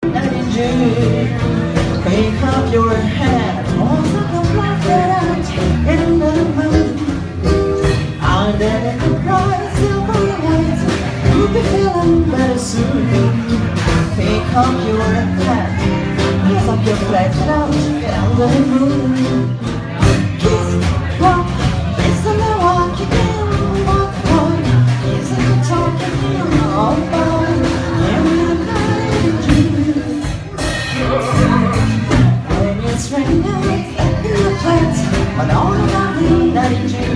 Pick up your head, hold up the black out in the moon. Under the bright silver light, you'll be feeling better soon. Pick up your head, raise up your flat out, get under the moon. Kiss, walk, listen and walk again, walk on. Listen to talk again, all fun. When it's raining in the plants, but all about me, that is